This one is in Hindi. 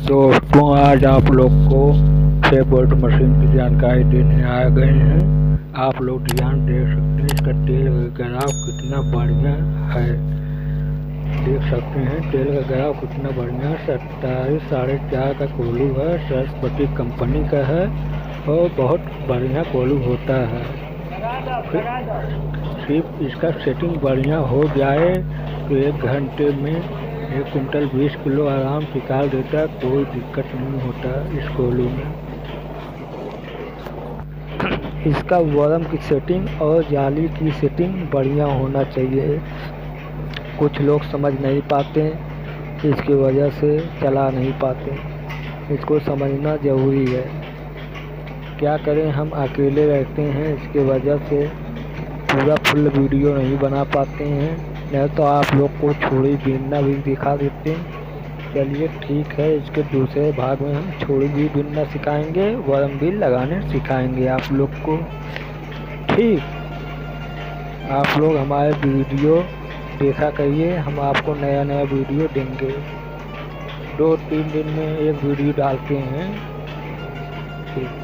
दोस्तों, आज आप लोग को 6 वोल्ट मशीन की जानकारी देने आ गए हैं। आप लोग ध्यान दे सकते हैं, इसका तेल का ग्राफ कितना बढ़िया है। देख सकते हैं तेल का ग्राफ कितना बढ़िया है। 27.4 का कोलू है, सरस्वती कंपनी का है और बहुत बढ़िया कोलू होता है। सिर्फ इसका सेटिंग बढ़िया हो जाए तो 1 घंटे में 1 कुंटल 20 किलो आराम निकाल देता है। कोई दिक्कत नहीं होता इस कोलू में। इसका वॉल्यूम की सेटिंग और जाली की सेटिंग बढ़िया होना चाहिए। कुछ लोग समझ नहीं पाते, इसकी वजह से चला नहीं पाते। इसको समझना ज़रूरी है। क्या करें, हम अकेले रहते हैं, इसके वजह से पूरा फुल वीडियो नहीं बना पाते हैं। नहीं तो आप लोग को छोड़ी बीनना भी दिखा देते हैं। चलिए ठीक है, इसके दूसरे भाग में हम छोड़ी भी बीनना सिखाएंगे, वर्म भी लगाने सिखाएंगे आप लोग को। ठीक, आप लोग हमारे वीडियो देखा करिए, हम आपको नया नया वीडियो देंगे। 2-3 दिन में एक वीडियो डालते हैं। ठीक।